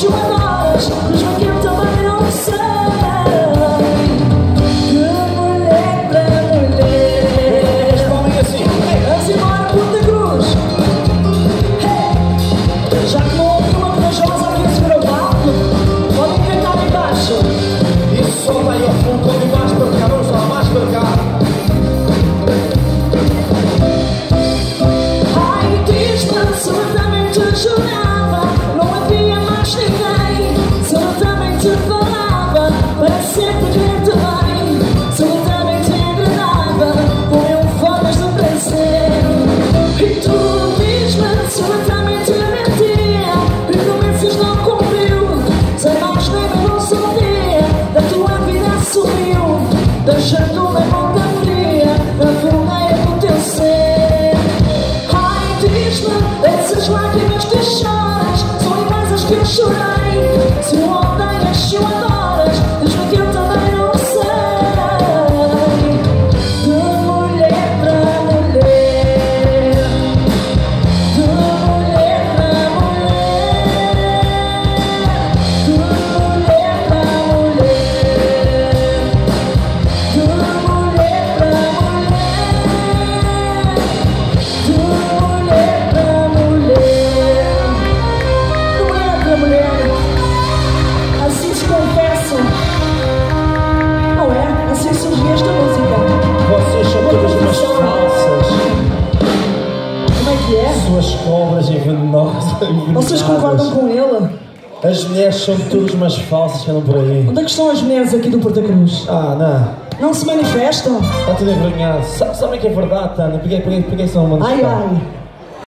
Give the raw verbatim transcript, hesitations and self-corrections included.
enche o adoras, mesmo que eu também não sei. De mulher pra mulher. Respondem assim. Vamos embora, Puta Cruz. Hey. Já que não houve uma corajosa aqui a segurar o palco, podem cantar aí embaixo. Isso solta aí ao fundo, quando mais para cá, vamos lá, mais para cá. Ai, diz-me se eu também te jurava, não havia mais ninguém. Se eu também te falava, para sempre querer-te bem. Se eu também te agradava, com mil formas de prazer. E tu diz-me se eu também te mentia, e promessas não cumpriu. Sem mais nem não sabia, da tua vida sumiu, deixando na ponta fria, na vergonha do teu ser. Ai, diz-me, essas lágrimas que choras são iguais às que eu chorei. Se o odeias, se o adoras, diz-me que eu também não sei. De mulher pra mulher, de mulher pra mulher, de mulher pra mulher, de mulher pra mulher, de mulher pra mulher, de mulher pra mulher. Assim se confessam, não é? Assim surgiu esta música. Vocês são todas umas falsas. Como é que é? Suas cobras e venenosas. Vocês concordam com ele? As mulheres são todas umas falsas que andam por aí. Onde é que estão as mulheres aqui do Porta Cruz? Ah, não. Não se manifestam? Está tudo envergonhado. Sa- Sabem que é verdade, Tânia? Porquê, porquê, porquê são uma Ai, ai.